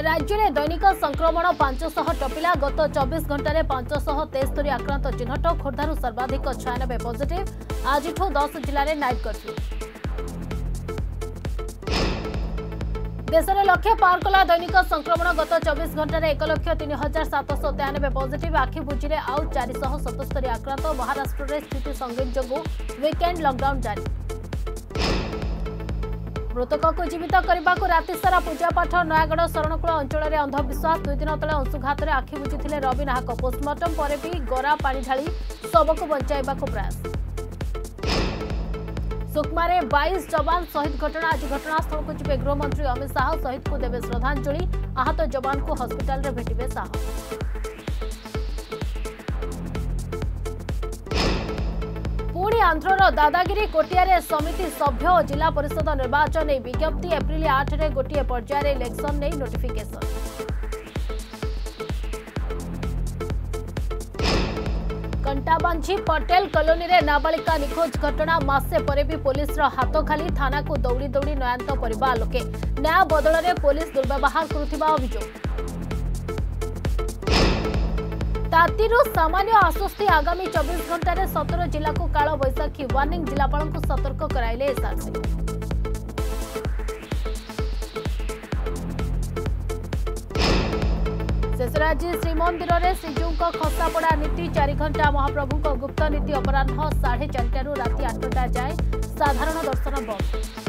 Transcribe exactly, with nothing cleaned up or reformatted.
राज्य में दैनिक संक्रमण पांचश टपिला गत चौबीस घंटे पांचश तेस्तरी आक्रांत चिन्हट खोर्धारू सर्वाधिक छयानबे पॉजिटिव आज दस जिले में नाइट कर्फ्यू देश में लक्ष्य पार कला दैनिक संक्रमण गत चौबीस घंटे एक लक्ष तीन हजार सातश तेयानबे पॉजिटिव आखि बुझे आउ चार सतस्तरी आक्रांत महाराष्ट्र में स्थिति संगीन जो वीकेंड लॉकडाउन जारी मृतक को जीवित करने को राति सारा पूजापाठ नयागढ़ शरणकूल अंचल में अंधविश्वास दुई दिन तले अंशुघात में आखि बुझी रवि नाहक पोस्टमार्टम पर भी गरा पानी ढाली शव को बचाइबा प्रयास सुकमा रे बाईस जवान शहीद घटना आज घटनास्थल को जीवे गृहमंत्री अमित शाह शहीद को देवे श्रद्धांजलि आहत जवान को हस्पिटाल रे भेटिबे शाह पुणी आंध्रर दादागिरी कोटिया समिति सभ्य और जिला परिषद निर्वाचन नहीं विज्ञप्ति एप्रिल आठ रे गोटे पर्यायर इलेक्शन नहीं नोटिफिकेशन कंटाबांझी पटेल कॉलोनी रे नाबालिका निखोज घटना मासे परे भी पुलिस हाथ खाली थाना को दौड़ी दौड़ी नयांत परिवार लोके न्याय बदल में पुलिस दुर्व्यवहार करुथिबा अभियोग तातीरू सामान्य आश्वस्ति आगामी चौबीस घंटे सतर जिला को काल बैशाखी वार्निंग जिलापाल को सतर्क कराइले एसआरसी शेष आज श्रीमंदिर में श्रीजू खसापड़ा नीति चार घंटा महाप्रभु गुप्त नीति अपराह साढ़े चारिटू राति आठटा जाए साधारण दर्शन बंद।